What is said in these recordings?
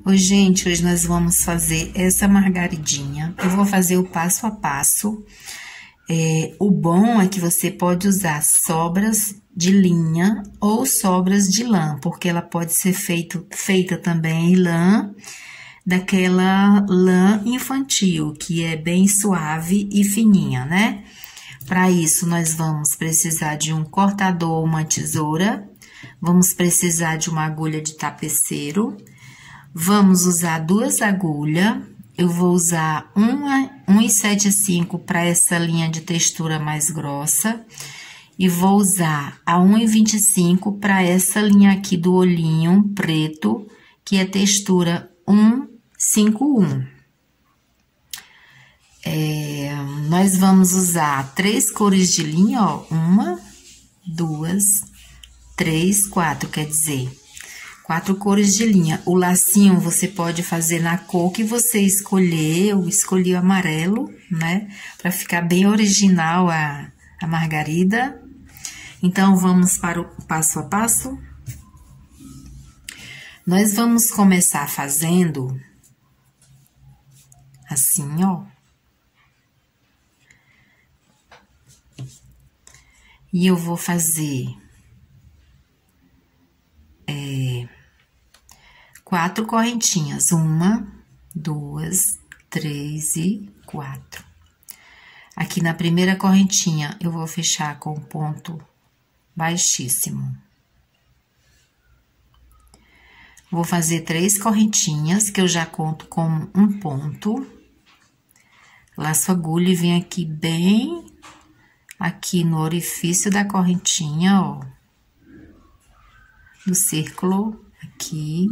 Oi, gente, hoje nós vamos fazer essa margaridinha. Eu vou fazer o passo a passo. O bom é que você pode usar sobras de linha ou sobras de lã, porque ela pode ser feita também em lã, daquela lã infantil, que é bem suave e fininha, né? Para isso, nós vamos precisar de um cortador, uma tesoura, vamos precisar de uma agulha de tapeceiro. Vamos usar 2 agulhas. Eu vou usar 1,75 para essa linha de textura mais grossa. E vou usar a 1,25 para essa linha aqui do olhinho preto, que é textura 151. Nós vamos usar 3 cores de linha, ó. 1, 2, 3, 4, quer dizer... 4 cores de linha. O lacinho você pode fazer na cor que você escolher. Eu escolhi o amarelo, né? Para ficar bem original a margarida. Então, vamos para o passo a passo. Nós vamos começar fazendo assim, ó. E eu vou fazer 4 correntinhas, 1, 2, 3 e 4. Aqui na primeira correntinha, eu vou fechar com ponto baixíssimo. Vou fazer 3 correntinhas, que eu já conto como um ponto. Laço a agulha e venho aqui bem aqui no orifício da correntinha, ó. Do círculo aqui.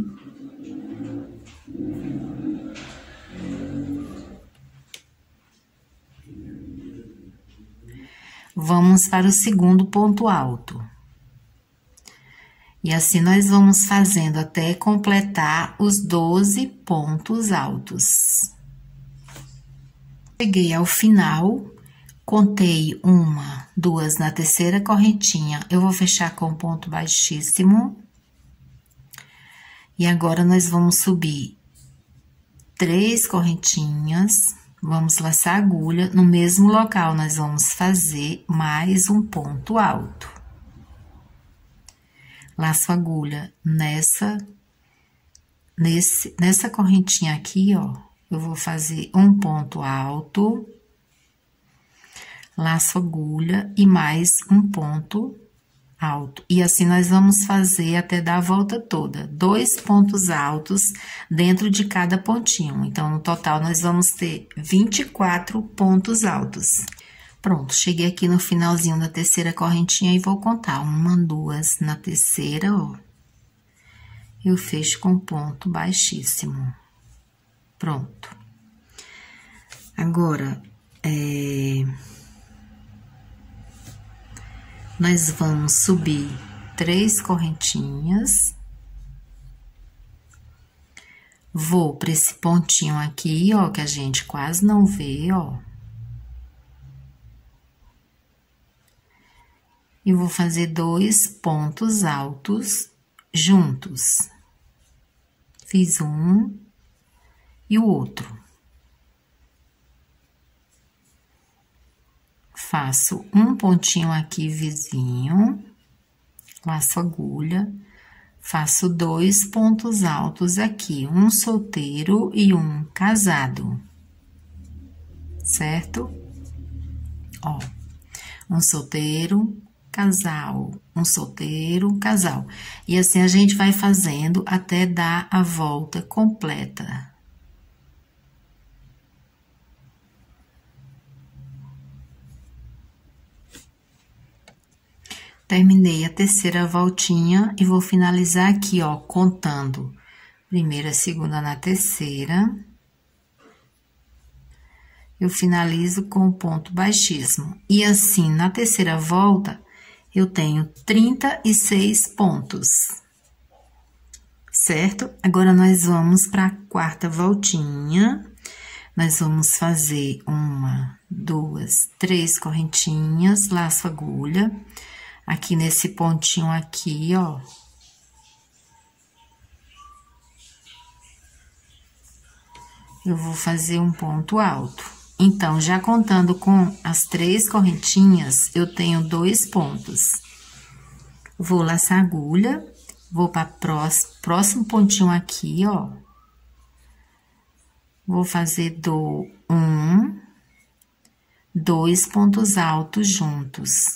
Vamos para o segundo ponto alto. E assim nós vamos fazendo até completar os 12 pontos altos. Cheguei ao final, contei 1, 2 na terceira correntinha, eu vou fechar com ponto baixíssimo. E agora, nós vamos subir 3 correntinhas, vamos laçar a agulha, no mesmo local nós vamos fazer mais um ponto alto. Laço a agulha nessa correntinha aqui, ó, eu vou fazer um ponto alto, laço a agulha e mais um ponto alto. E assim nós vamos fazer até dar a volta toda, 2 pontos altos dentro de cada pontinho. Então, no total, nós vamos ter 24 pontos altos. Pronto, cheguei aqui no finalzinho da terceira correntinha e vou contar 1, 2 na terceira, ó. Eu fecho com ponto baixíssimo. Pronto. Agora, nós vamos subir 3 correntinhas. Vou para esse pontinho aqui, ó, que a gente quase não vê, ó. E vou fazer 2 pontos altos juntos. Fiz um e o outro. Faço um pontinho aqui vizinho, laço a agulha, faço 2 pontos altos aqui, um solteiro e um casado, certo? Ó, um solteiro, casal, um solteiro, casal. E assim a gente vai fazendo até dar a volta completa. Terminei a terceira voltinha e vou finalizar aqui, ó, contando primeira, segunda na terceira. Eu finalizo com o ponto baixíssimo. E assim, na terceira volta, eu tenho 36 pontos. Certo? Agora, nós vamos para a quarta voltinha. Nós vamos fazer 1, 2, 3 correntinhas, laço a agulha. Aqui nesse pontinho aqui, ó. eu vou fazer um ponto alto. Então, já contando com as 3 correntinhas, eu tenho 2 pontos. Vou laçar a agulha, vou para próximo pontinho aqui, ó. Vou fazer 2 pontos altos juntos.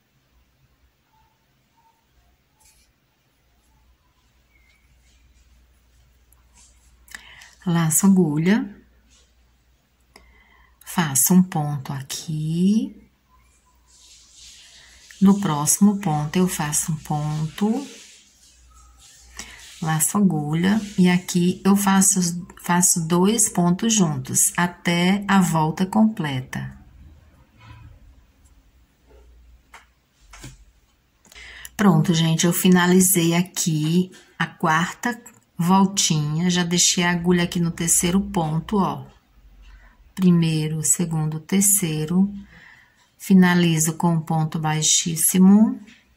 Laço a agulha, faço um ponto aqui. No próximo ponto, eu faço um ponto, laço a agulha, e aqui eu faço 2 pontos juntos, até a volta completa. Pronto, gente, eu finalizei aqui a 4ª voltinha, já deixei a agulha aqui no 3º ponto, ó. Primeiro, segundo, terceiro. Finalizo com um ponto baixíssimo.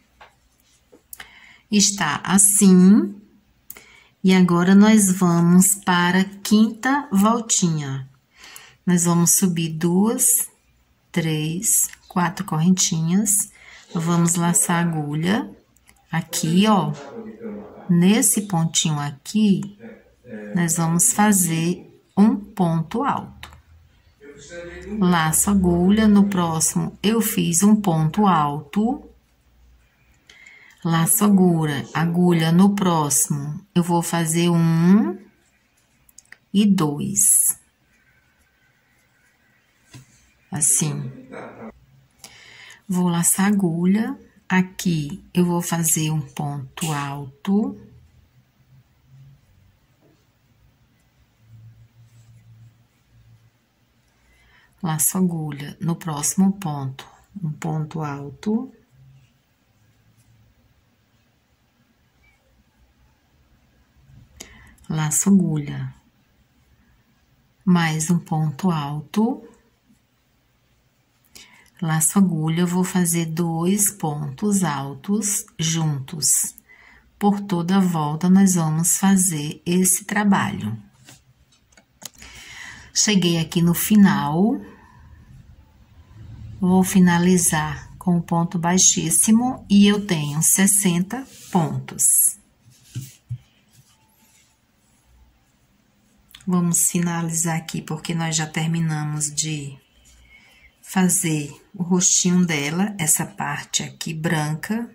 Está assim. E agora, nós vamos para a 5ª voltinha. Nós vamos subir 2, 3, 4 correntinhas. Vamos laçar a agulha. Aqui, ó. Nesse pontinho aqui, nós vamos fazer um ponto alto. Laço a agulha, no próximo eu fiz um ponto alto. Laço a agulha, no próximo eu vou fazer 1 e 2. Assim. Vou laçar a agulha, aqui eu vou fazer um ponto alto. Laço a agulha, no próximo ponto, um ponto alto. Laço a agulha, mais um ponto alto. Laço a agulha, eu vou fazer 2 pontos altos juntos. Por toda a volta, nós vamos fazer esse trabalho. Cheguei aqui no final. Vou finalizar com o ponto baixíssimo e eu tenho 60 pontos. Vamos finalizar aqui, porque nós já terminamos de fazer o rostinho dela, essa parte aqui branca.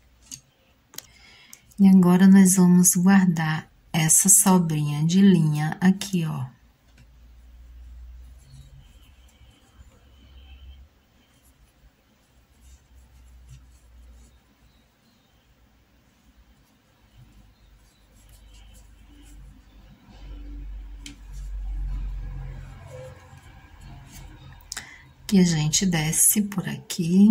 E agora, nós vamos guardar essa sobrinha de linha aqui, ó. Que a gente desce por aqui.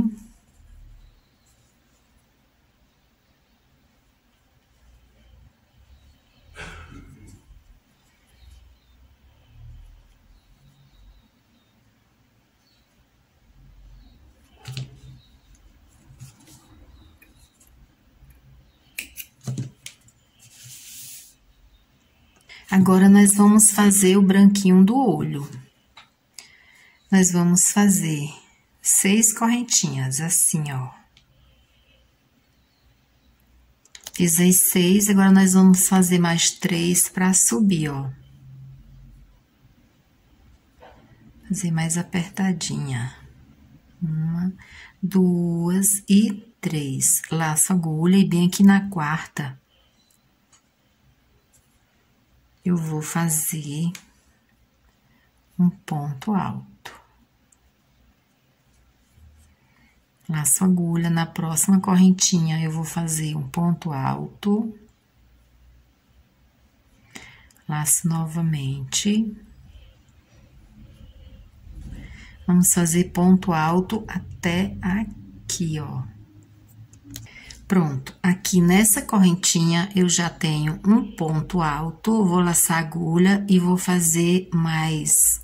Agora, nós vamos fazer o branquinho do olho. Nós vamos fazer 6 correntinhas, assim, ó. Fiz as 6, agora nós vamos fazer mais 3 para subir, ó. Fazer mais apertadinha. 1, 2 e 3. Laço a agulha e bem aqui na 4ª, eu vou fazer um ponto alto. Laço a agulha, na próxima correntinha eu vou fazer um ponto alto. Laço novamente. Vamos fazer ponto alto até aqui, ó. Pronto, aqui nessa correntinha eu já tenho um ponto alto, vou laçar a agulha e vou fazer mais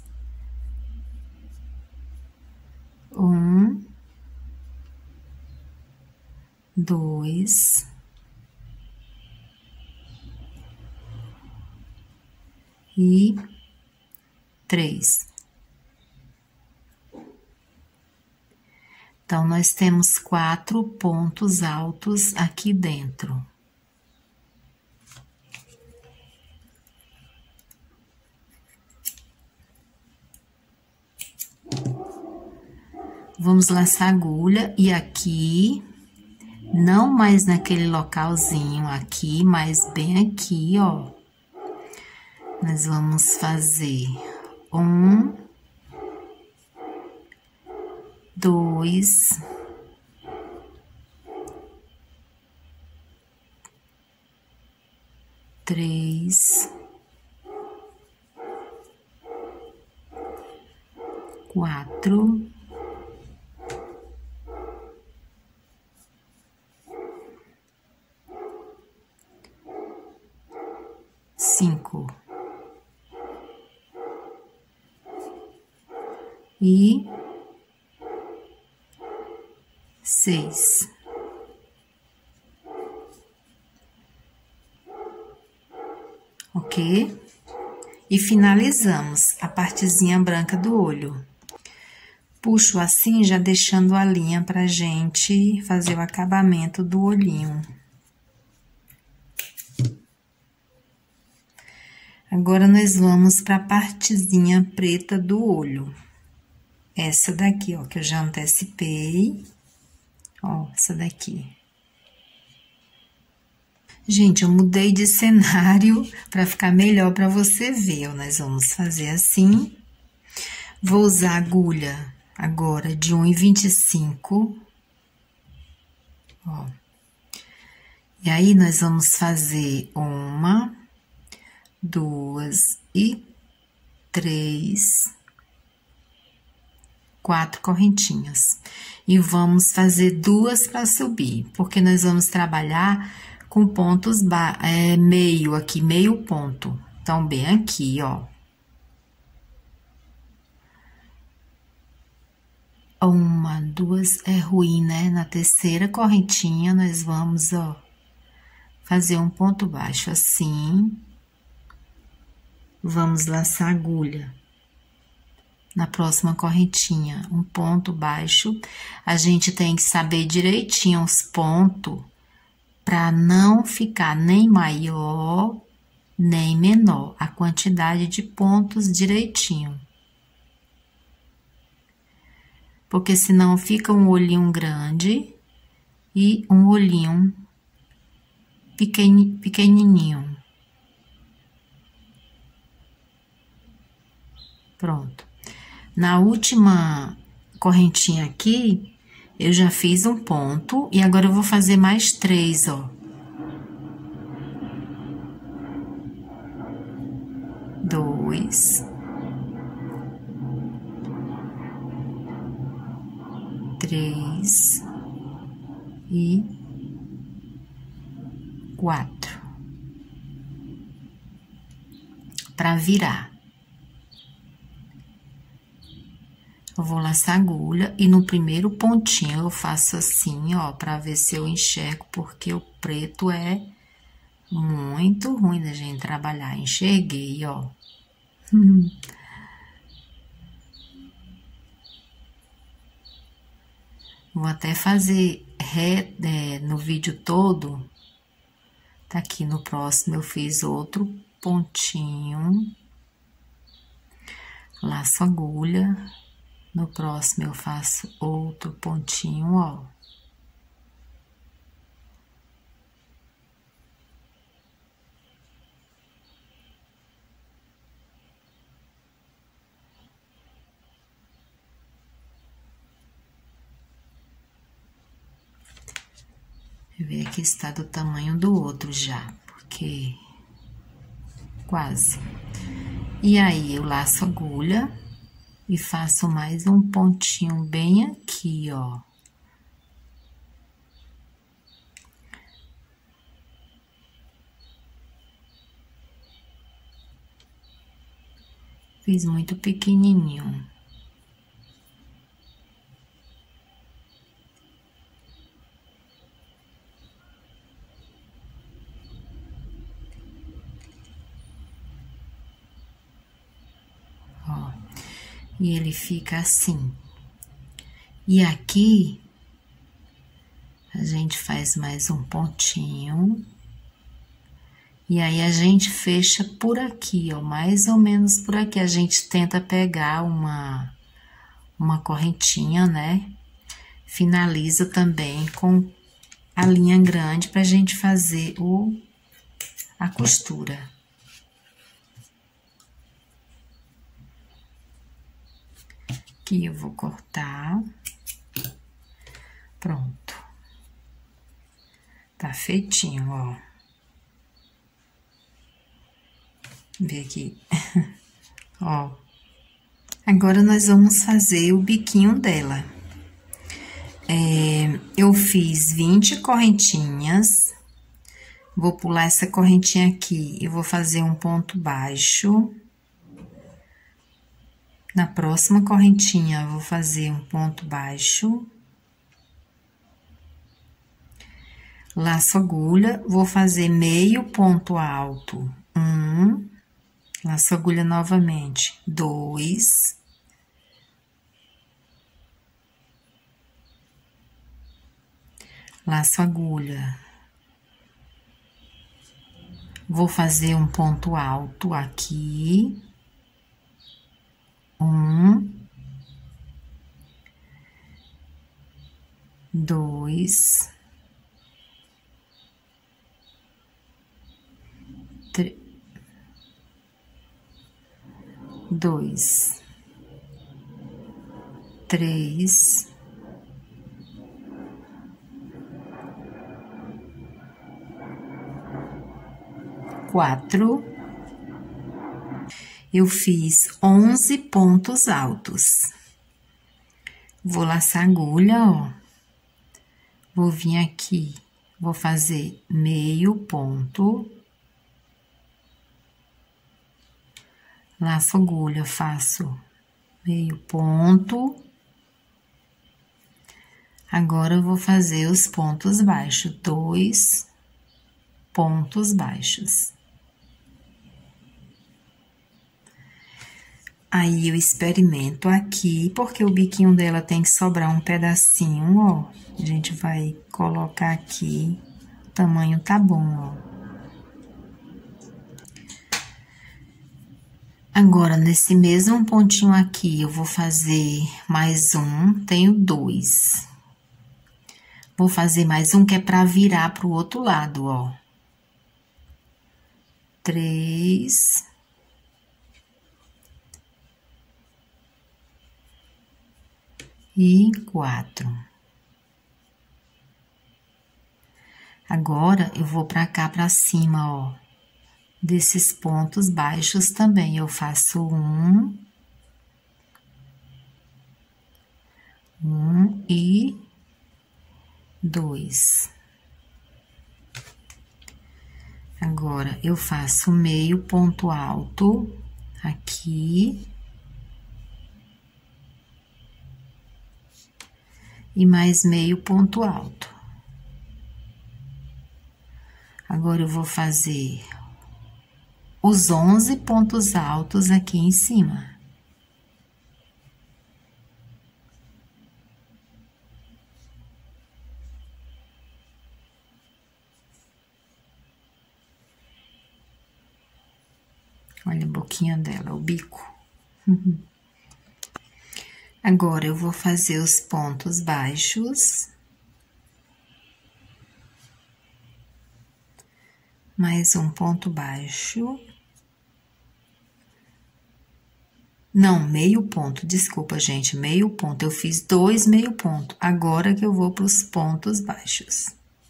1, 2 e 3. Então, nós temos 4 pontos altos aqui dentro. Vamos laçar a agulha e aqui, não mais naquele localzinho aqui, mas bem aqui, ó. Nós vamos fazer 1, 2, 3, 4, 5 e 6. Ok? E finalizamos a partezinha branca do olho. Puxo assim, já deixando a linha pra gente fazer o acabamento do olhinho. Agora, nós vamos pra partezinha preta do olho. Essa daqui, ó, que eu já antecipei. Ó, essa daqui. Gente, eu mudei de cenário para ficar melhor para você ver, ó. Nós vamos fazer assim. Vou usar agulha agora de 1,25. Ó. E aí, nós vamos fazer 1, 2 e 3, 4 correntinhas. E vamos fazer 2 para subir, porque nós vamos trabalhar com pontos meio aqui, meio ponto. Então, bem aqui, ó. 1, 2, é ruim, né? Na terceira correntinha, nós vamos, ó, fazer um ponto baixo assim. Vamos laçar a agulha. Na próxima correntinha, um ponto baixo. A gente tem que saber direitinho os pontos para não ficar nem maior, nem menor. A quantidade de pontos direitinho. Porque senão fica um olhinho grande e um olhinho pequenininho. Pronto. Na última correntinha aqui, eu já fiz um ponto e agora eu vou fazer mais 3, ó. 2, 3 e 4. Para virar. Eu vou laçar a agulha e no primeiro pontinho eu faço assim, ó, pra ver se eu enxergo, porque o preto é muito ruim da gente trabalhar. Enxerguei, ó. Vou até fazer no vídeo todo. Tá aqui no próximo eu fiz outro pontinho. Laço a agulha. No próximo, eu faço outro pontinho, ó. Deixa eu ver aqui está do tamanho do outro já, porque quase. E aí, eu laço a agulha. E faço mais um pontinho bem aqui, ó. Fiz muito pequenininho. Ó. E ele fica assim. E aqui, a gente faz mais um pontinho. E aí, a gente fecha por aqui, ó, mais ou menos por aqui. A gente tenta pegar uma correntinha, né? Finaliza também com a linha grande pra gente fazer a costura. Aqui eu vou cortar. Pronto. Tá feitinho, ó. Ver aqui. Ó. Agora, nós vamos fazer o biquinho dela. Eu fiz 20 correntinhas. Vou pular essa correntinha aqui e vou fazer um ponto baixo. Na próxima correntinha, eu vou fazer um ponto baixo. Laço agulha, vou fazer meio ponto alto, 1. Laço agulha novamente, 2. Laço agulha. Vou fazer um ponto alto aqui. 1. 2. 2, 3, 4. Eu fiz 11 pontos altos. Vou laçar a agulha, ó. Vou vir aqui, vou fazer meio ponto. Laço agulha, faço meio ponto. Agora, eu vou fazer os pontos baixos, 2 pontos baixos. Aí, eu experimento aqui, porque o biquinho dela tem que sobrar um pedacinho, ó. A gente vai colocar aqui, o tamanho tá bom, ó. Agora, nesse mesmo pontinho aqui, eu vou fazer mais um, tenho 2. Vou fazer mais um que é pra virar pro outro lado, ó. 3. E 4. Agora, eu vou pra cá, pra cima, ó. Desses pontos baixos também, eu faço 1 e 2. Agora, eu faço meio ponto alto aqui. E mais meio ponto alto. Agora, eu vou fazer os 11 pontos altos aqui em cima. Olha a boquinha dela, o bico. Agora, eu vou fazer os pontos baixos. Mais um ponto baixo. Não, meio ponto, desculpa, gente, meio ponto. Eu fiz 2 meio ponto. Agora que eu vou para os pontos baixos.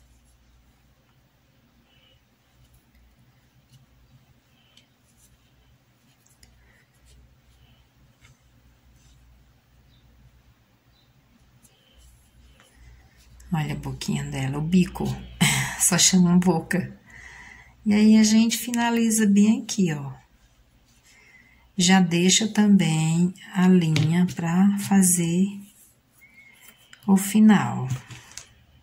Olha a boquinha dela, o bico. Só chama boca. E aí, a gente finaliza bem aqui, ó. Já deixa também a linha pra fazer o final.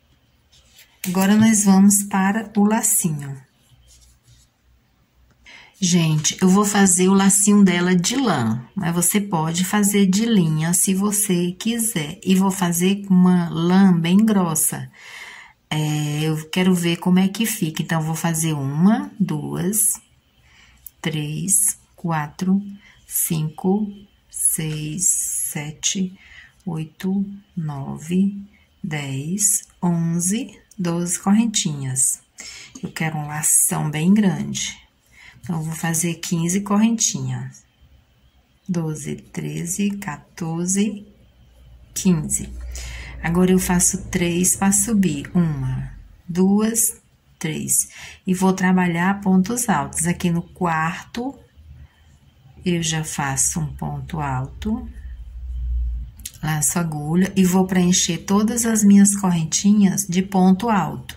Agora, nós vamos para o lacinho. Gente, eu vou fazer o lacinho dela de lã, mas você pode fazer de linha se você quiser. E vou fazer com uma lã bem grossa. Eu quero ver como é que fica. Então, vou fazer uma, duas, três, quatro, cinco, seis, sete, oito, nove, 10, 11, 12 correntinhas. Eu quero um lação bem grande. Então, eu vou fazer 15 correntinhas. 12, 13, 14, 15. Agora, eu faço 3 para subir. Uma, duas, 3. E vou trabalhar pontos altos. Aqui no quarto, eu já faço um ponto alto. Laço a agulha e vou preencher todas as minhas correntinhas de ponto alto.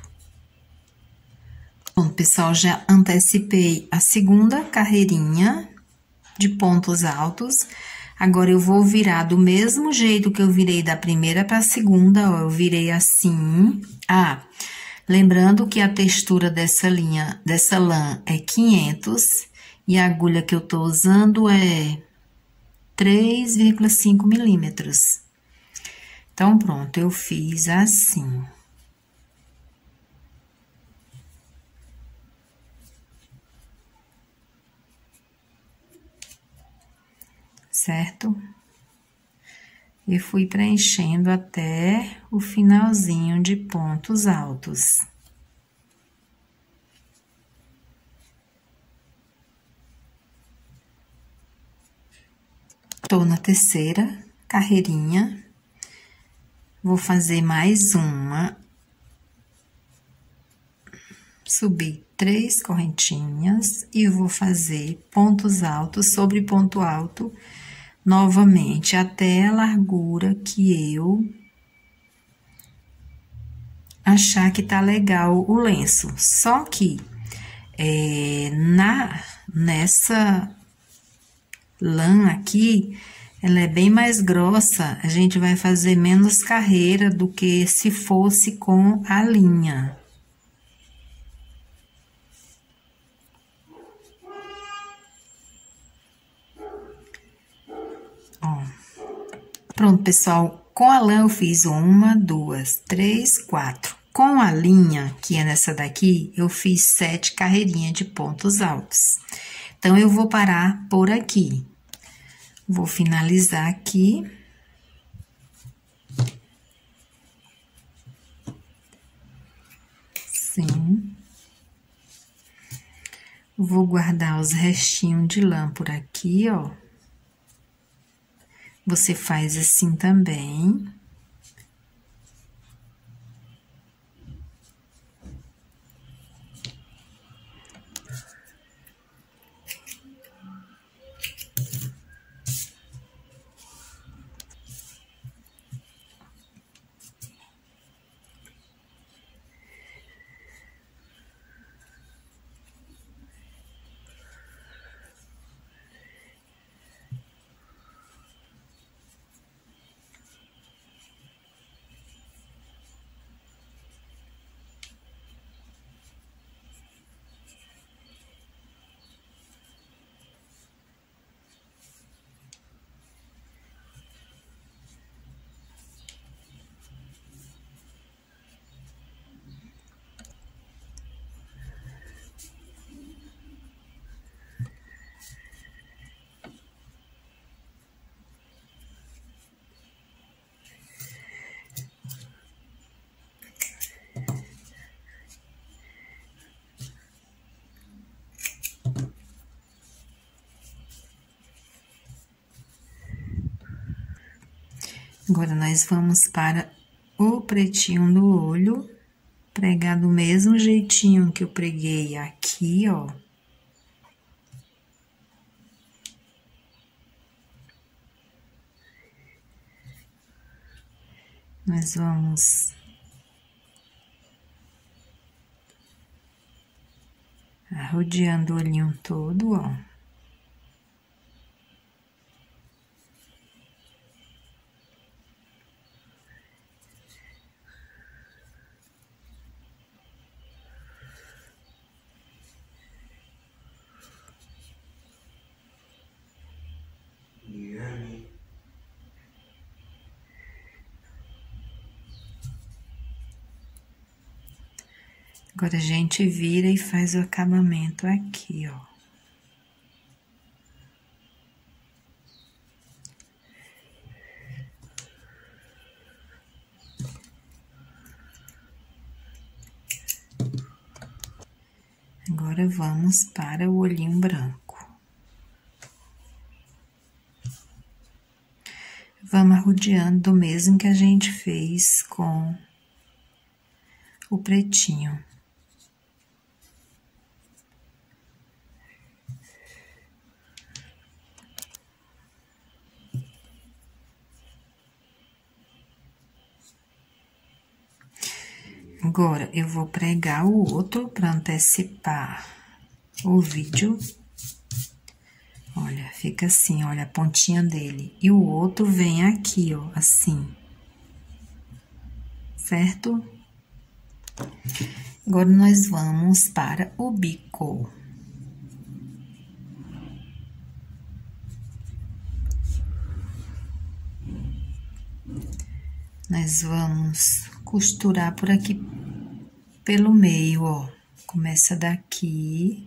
Bom, pessoal, já antecipei a segunda carreirinha de pontos altos. Agora, eu vou virar do mesmo jeito que eu virei da primeira para a segunda, ó. Eu virei assim. Lembrando que a textura dessa lã é 500 e a agulha que eu tô usando é 3,5 milímetros. Então, pronto, eu fiz assim. Certo? E fui preenchendo até o finalzinho de pontos altos. Tô na terceira carreirinha. Vou fazer mais uma. Subir 3 correntinhas e vou fazer pontos altos sobre ponto alto novamente até a largura que eu achar que tá legal o lenço. Só que nessa lã aqui, ela é bem mais grossa, a gente vai fazer menos carreira do que se fosse com a linha. Ó. Pronto, pessoal, com a lã eu fiz uma, duas, três, 4. Com a linha, que é nessa daqui, eu fiz 7 carreirinhas de pontos altos. Então, eu vou parar por aqui. Vou finalizar aqui. Sim. Vou guardar os restinhos de lã por aqui, ó. Você faz assim também. Agora, nós vamos para o pretinho do olho, pregar do mesmo jeitinho que eu preguei aqui, ó. Nós vamos rodeando o olhinho todo, ó. Agora, a gente vira e faz o acabamento aqui, ó. Agora, vamos para o olhinho branco. Vamos arrodeando do mesmo que a gente fez com o pretinho. Agora, eu vou pregar o outro para antecipar o vídeo. Olha, fica assim, olha a pontinha dele. E o outro vem aqui, ó, assim. Certo? Agora, nós vamos para o bico. Nós vamos costurar por aqui pelo meio, ó. Começa daqui.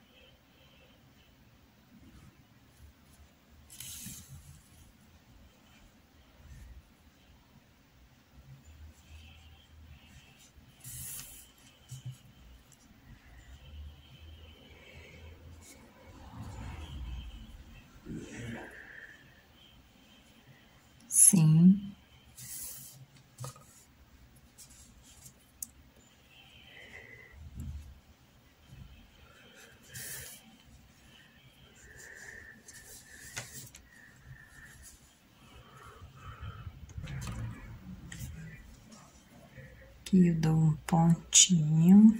Sim. Aqui eu dou um pontinho.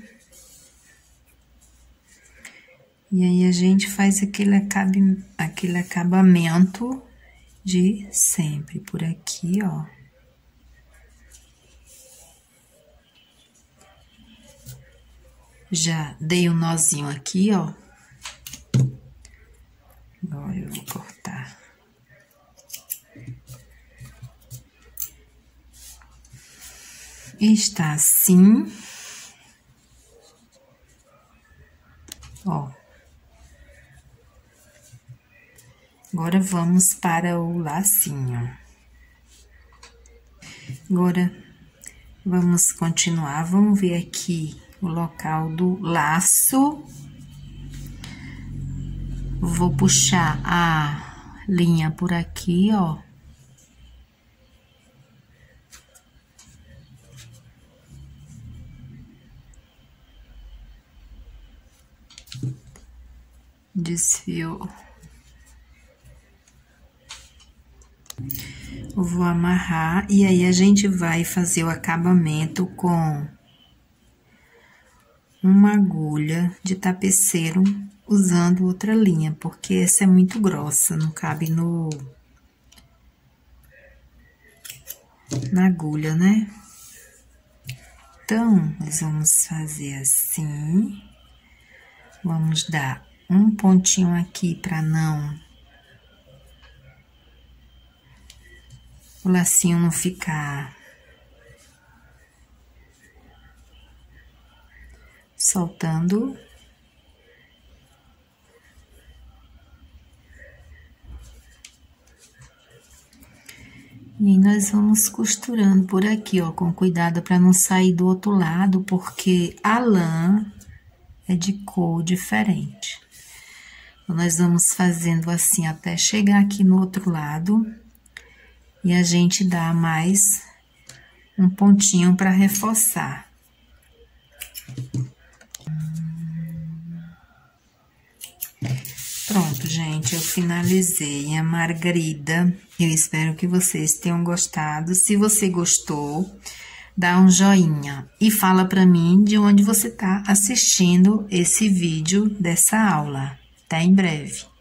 E aí, a gente faz aquele acabamento de sempre, por aqui, ó. Já dei um nozinho aqui, ó. Agora, eu vou cortar. Está assim. Ó. Agora, vamos para o lacinho. Agora, vamos continuar. Vamos ver aqui o local do laço. Vou puxar a linha por aqui, ó. Desfio. Eu vou amarrar e aí a gente vai fazer o acabamento com uma agulha de tapeceiro usando outra linha, porque essa é muito grossa, não cabe na agulha, né? Então, nós vamos fazer assim. Vamos dar um pontinho aqui para o lacinho não ficar soltando. E aí, nós vamos costurando por aqui, ó, com cuidado para não sair do outro lado, porque a lã é de cor diferente. Então, nós vamos fazendo assim até chegar aqui no outro lado. E a gente dá mais um pontinho para reforçar. Pronto, gente, eu finalizei a margarida. Eu espero que vocês tenham gostado. Se você gostou, dá um joinha e fala para mim de onde você tá assistindo esse vídeo dessa aula. Até em breve.